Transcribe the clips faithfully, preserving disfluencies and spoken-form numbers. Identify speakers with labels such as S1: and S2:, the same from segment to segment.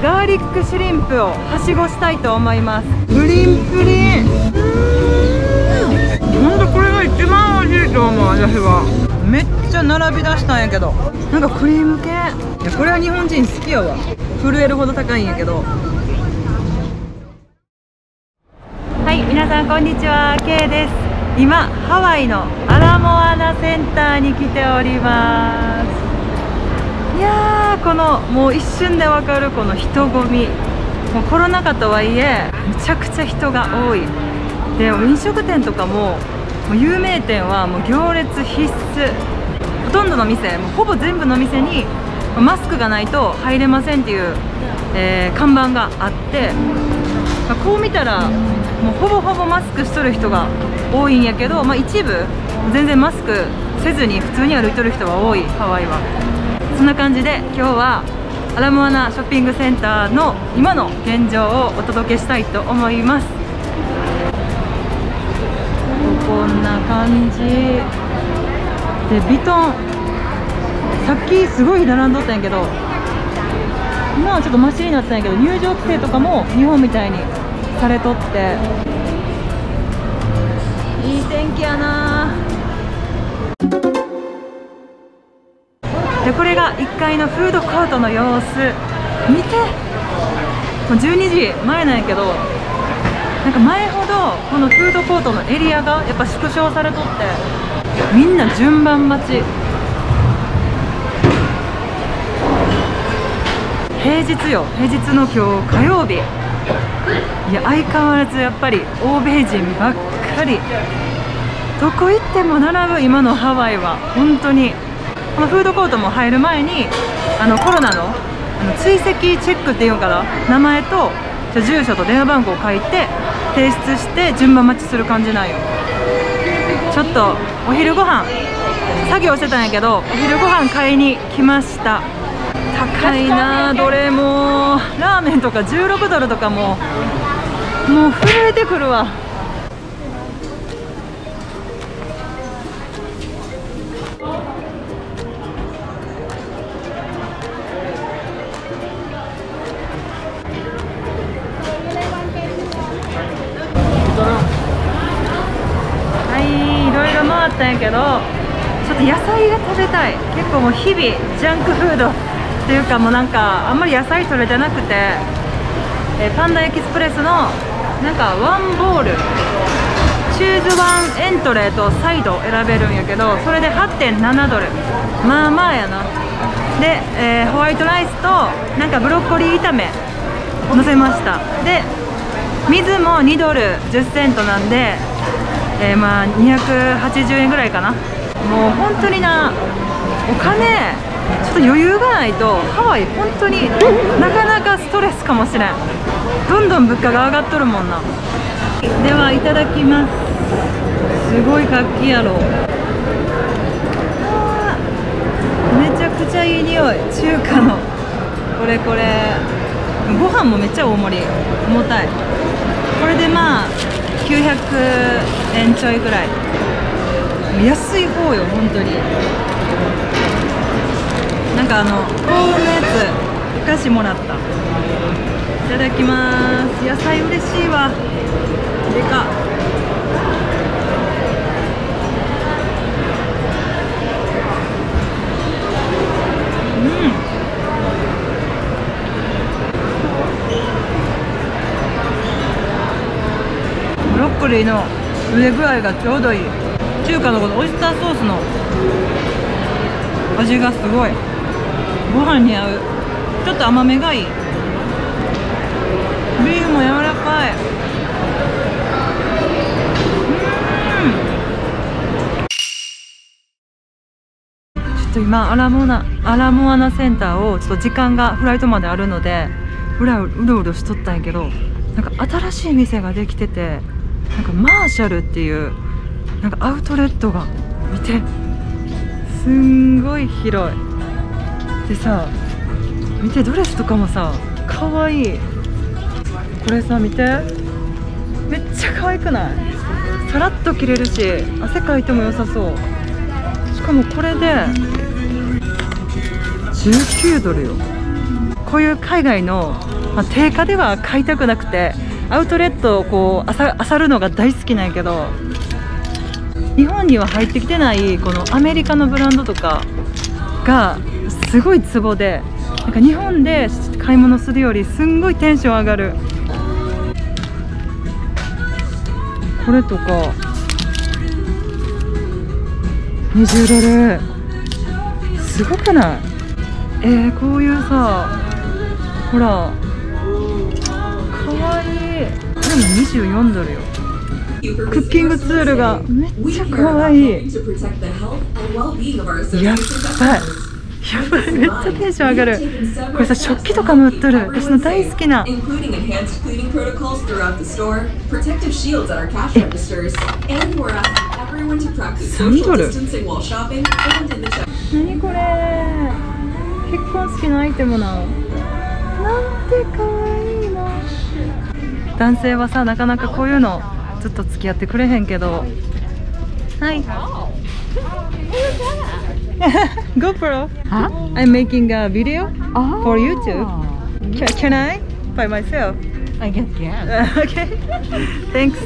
S1: ガーリックシュリンプをはしごしたいと思います。プリンプリン、ほんとこれが一番美味しいと思う。私はめっちゃ並び出したんやけど、なんかクリーム系、いやこれは日本人好きやわ。震えるほど高いんやけど。はい、皆さんこんにちは、K です。今ハワイのアラモアナセンターに来ております。いやー、このもう一瞬でわかるこの人混み、もうコロナ禍とはいえめちゃくちゃ人が多い。で飲食店とかも、もう有名店はもう行列必須。ほとんどの店、もうほぼ全部の店にマスクがないと入れませんっていう、えー、看板があって、まあ、こう見たらもうほぼほぼマスクしとる人が多いんやけど、まあ、一部全然マスクせずに普通に歩いとる人が多い、ハワイは。そんな感じで今日はアラモアナショッピングセンターの今の現状をお届けしたいと思います。こんな感じで、ビトンさっきすごい並んどったんやけど、今はちょっとマシになったんやけど、入場規制とかも日本みたいにされとって、いい天気やな。でこれがいっかいのフードコートの様子、見て、もうじゅうにじまえなんやけど、なんか前ほどこのフードコートのエリアがやっぱ縮小されとって、みんな順番待ち。平日よ、平日の今日火曜日。いや相変わらずやっぱり欧米人ばっかり、どこ行っても並ぶ今のハワイは。本当にこのフードコートも入る前にあのコロナの、あの追跡チェックっていうのかな、名前と住所と電話番号を書いて提出して順番待ちする感じなんよ。ちょっとお昼ご飯作業してたんやけど、お昼ご飯買いに来ました。高いな、どれもラーメンとかじゅうろくドルとかももう震えてくるわ。はい、いろいろ回ったんやけど、ちょっと野菜が食べたい。結構もう日々ジャンクフードっていうか、もうなんかあんまり野菜取れてなくて、えー、パンダエキスプレスのなんかワンボールチューズワンエントレーとサイド選べるんやけど、それで はってんななドル、まあまあやな。で、えー、ホワイトライスとなんかブロッコリー炒め乗せました。で水もにドルじゅっセントなんで、えー、まあにひゃくはちじゅうえんぐらいかな。もう本当にな、お金ちょっと余裕がないとハワイ本当になかなかストレスかもしれん。どんどん物価が上がっとるもんな。ではいただきます。すごい活気やろ。あー、めちゃくちゃいい匂い。中華のこれこれご飯もめっちゃ大盛り、重たい。これでまあきゅうひゃくえんちょいぐらい、安い方よ本当に。なんかあのコーンのやつお菓子もらった。いただきます。野菜嬉しいわ。でかっ。うん、ブロッコリーの茹で具合がちょうどいい。中華のこのオイスターソースの味がすごいご飯に合う。ちょっと甘めがいい。ビーフも柔らかい。うん、ちょっと今アラモナアラモアナセンターをちょっと時間がフライトまであるのでうらうろうろしとったんやけど、なんか新しい店ができてて、なんかマーシャルっていうなんかアウトレットが、見てすんごい広い。でさ、見てドレスとかもさかわいい。これさ見て、めっちゃ可愛くない？さらっと着れるし汗かいても良さそう。しかもこれでじゅうきゅうドルよ。こういう海外のまあ、定価では買いたくなくてアウトレットをこうあさ、あさるのが大好きなんやけど、日本には入ってきてないこのアメリカのブランドとかがすごいツボで、なんか日本で買い物するよりすんごいテンション上がる。これとかにじゅうドルすごくない？えー、こういうさ、ほらかわいい。でもにじゅうよんドルよ。クッキングツールがめっちゃかわいい。やっばいやばい、めっちゃテンション上がる。これさ、食器とかも売っとる。私の大好きな。え、さんドル？何これ、結婚式のアイテムなの。なんてかわいいの。男性はさ、なかなかこういうのずっと付き合ってくれへんけど。はい。GoPro.
S2: Huh?
S1: I'm making a video
S2: Oh.
S1: for YouTube. Can, can I? By myself.
S2: I guess yes.
S1: Okay. Thanks.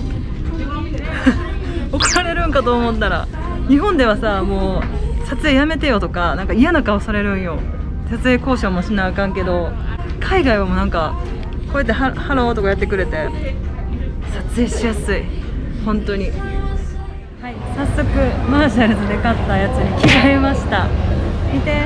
S1: 怒られるんかと思ったら、日本ではさ、もう撮影やめてよとか、なんか嫌な顔されるんよ。撮影交渉もしなあかんけど、海外はもうなんかこうやってハハローとかやってくれて撮影しやすい、本当に。はい、早速マーシャルズで買ったやつに着替えました。見て、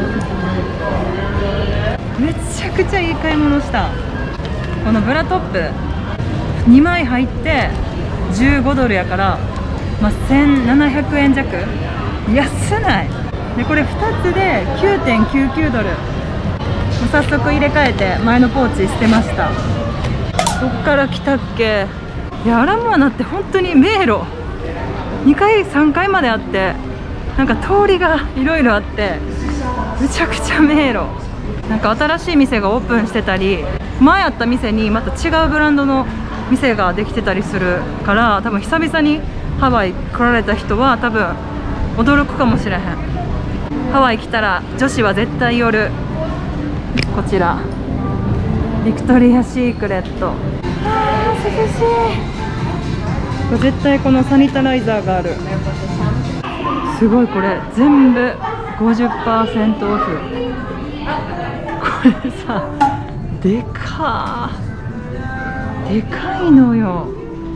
S1: めちゃくちゃいい買い物した。このブラトップにまい入ってじゅうごドルやから、まあ、せんななひゃくえん弱、安ない。でこれふたつで きゅうてんきゅうきゅうドル。早速入れ替えて前のポーチ捨てました。どっから来たっけ。いや、アラモアナって本当に迷路にかいさんかいまであって、なんか通りがいろいろあってめちゃくちゃ迷路。なんか新しい店がオープンしてたり、前あった店にまた違うブランドの店ができてたりするから、多分久々にハワイ来られた人は多分驚くかもしれへん。ハワイ来たら女子は絶対寄るこちらビクトリアシークレット。あー涼しい。これ絶対このサニタライザーがある。すごい、これ全部 ごじゅっパーセント オフ。これさ、でかーでかいのよ。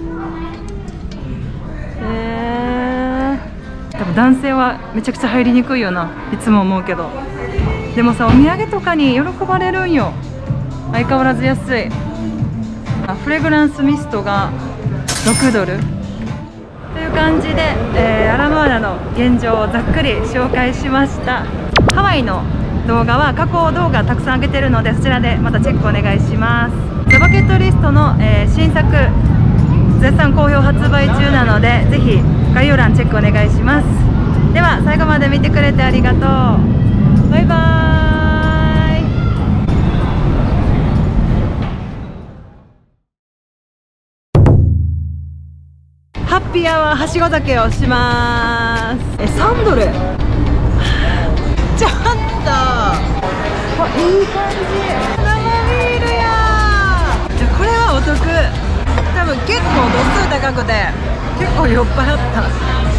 S1: えー、多分男性はめちゃくちゃ入りにくいよな、いつも思うけど。でもさ、お土産とかに喜ばれるんよ。相変わらず安い。あ、フレグランスミストがろくドルという感じで、えー、アラモアナの現状をざっくり紹介しました。ハワイの動画は加工動画たくさん上げてるので、そちらでまたチェックお願いします。ザバケットリストの、えー、新作絶賛好評発売中なので、ぜひ概要欄チェックお願いします。では最後まで見てくれてありがとう。バイバーイ。ハッピーアワーはしご酒をします。え、さんドル。ちょっと、あ、いい感じ。生ビールやー。じゃ、これはお得。多分結構度数高くて結構酔っ払った。